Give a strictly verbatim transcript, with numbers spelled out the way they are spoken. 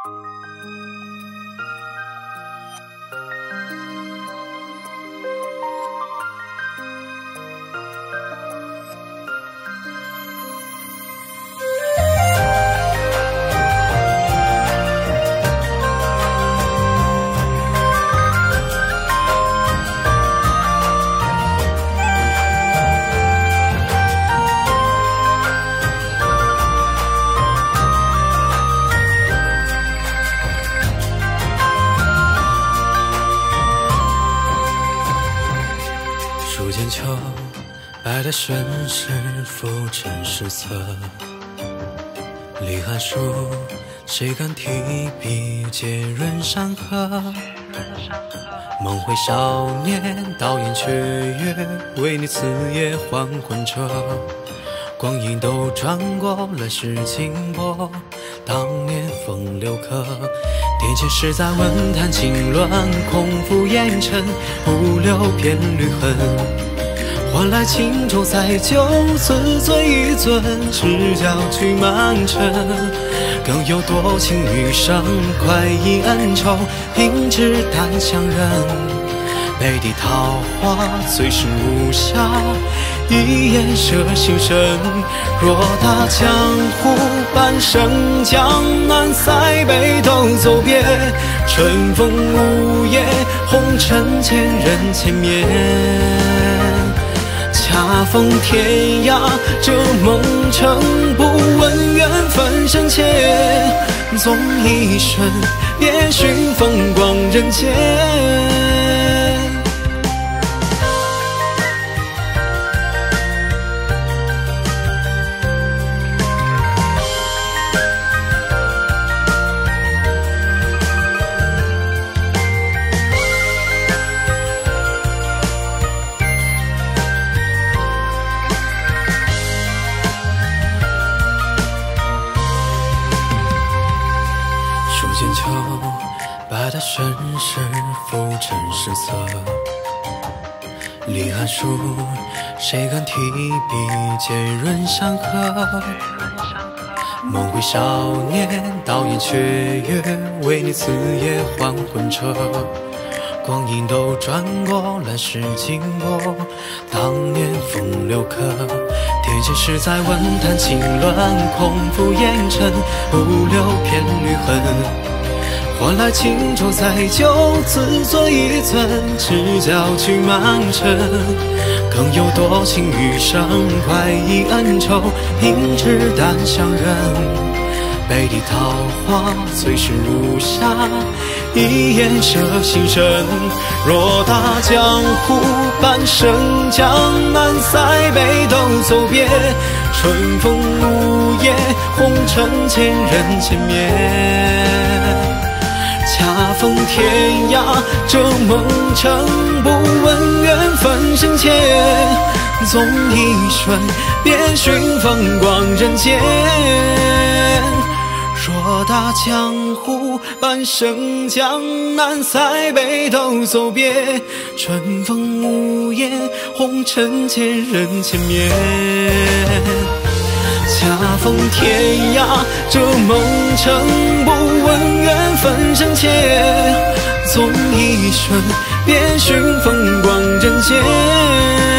数剑秋，白的顺势浮沉失色。离寒暑，谁敢提笔借润山河？梦回少年，导演雀跃，为你此夜还魂车。光阴都转过，乱世经过，当年风流客。殿前事在文坛轻乱，空负烟尘，不留片缕痕。换来轻舟载酒，自醉一樽，赤脚去满城。更有多情余生，快意恩仇，平之淡相人。杯底桃花，最是无暇，一眼摄心神。若大江湖，半生江南塞北都走遍。春风无叶，红尘千人千面。恰逢天涯，这梦成，不问缘分深浅。纵一瞬，别寻风光人间。数剑秋，白的顺势浮沉失色。离寒暑，谁敢提笔借润山河？梦回少年，导演雀跃，为你此夜还魂车。光阴都转过，乱世经过，当年风流客。天前事在文坛轻乱，空负烟尘，不留片缕痕。换来轻舟载酒，自醉一樽，赤脚去满城。更有多情余生，快意恩仇，平之淡相人。杯底桃花，最是无暇，一眼摄心神。若大江湖，半生江南塞北都走遍。春风无叶，红尘千人千面。恰逢天涯，这梦成，不问缘分深浅。纵一瞬，别寻风光人间。若大江湖，半生江南塞北都走遍。春风无叶，红尘千人千面。恰逢天涯，这梦成，不问缘分深浅。纵一瞬，别寻风光人间。